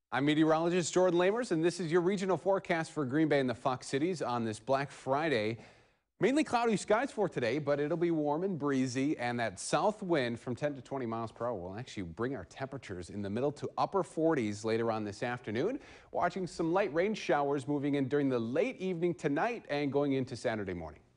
I'm meteorologist Jordan Lamers, and this is your regional forecast for Green Bay and the Fox Cities on this Black Friday. Mainly cloudy skies for today, but it'll be warm and breezy, and that south wind from 10 to 20 miles per hour will actually bring our temperatures in the middle to upper 40s later on this afternoon. Watching some light rain showers moving in during the late evening tonight and going into Saturday morning.